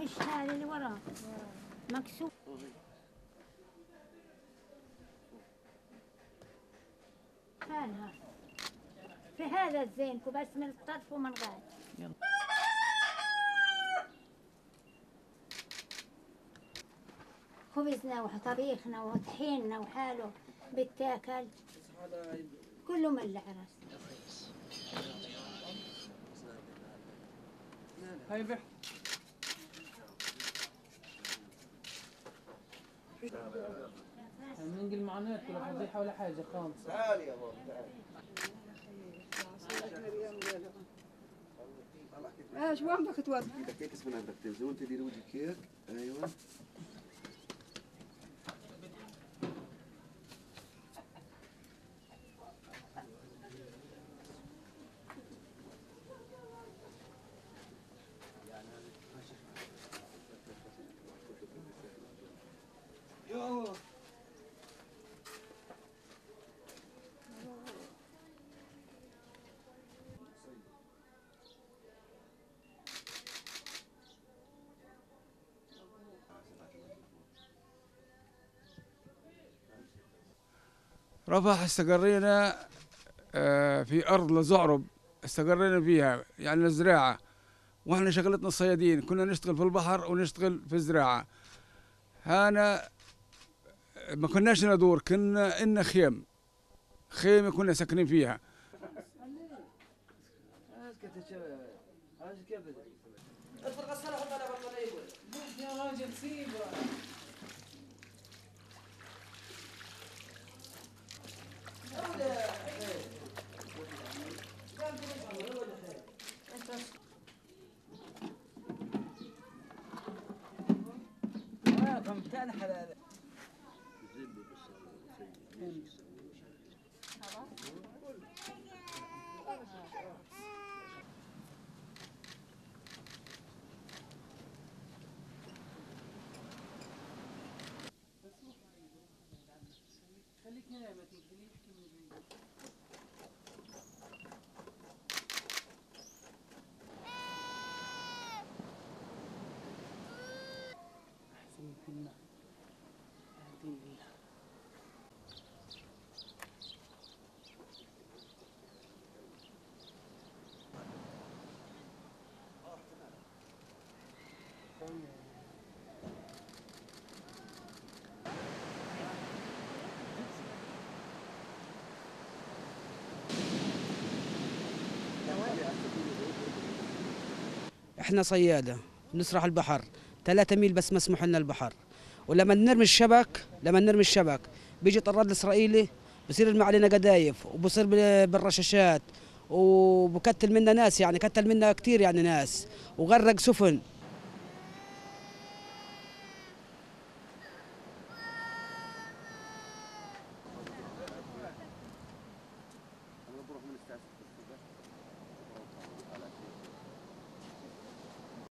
مش هذا اللي وراه مكسور. هذا في هذا الزين بس من الطرف ومن غير. خبزنا وطبيخنا وطحيننا وحاله بتاكل كله من العرس. هاي بح ننقل معناته ولا فضيحه ولا حاجه خالص. تعالي يا بابا تعالي. شو عم بدك تودي؟ بدك كيك اسمها بدك تنزل وانت ديري وجهك كيك. ايوه يلا رفح استقرينا في أرض لزعرب، استقرينا فيها يعني الزراعة، واحنا شغلتنا الصيادين، كنا نشتغل في البحر ونشتغل في الزراعة. هانا ما كناش ندور، كنا إن خيمة كنا ساكنين فيها. يا راجل سيبه. خليك نايم ما تنزليش من بعيد. أحسن كنا قاعدين بيها. احنا صيادة نسرح البحر 3 ميل بس مسموح لنا البحر، ولما نرمي الشبك بيجي طراد الاسرائيلي بصير يرمي علينا قذايف وبصير بالرشاشات وبكتل منا ناس، يعني كتل منا كثير يعني ناس وغرق سفن.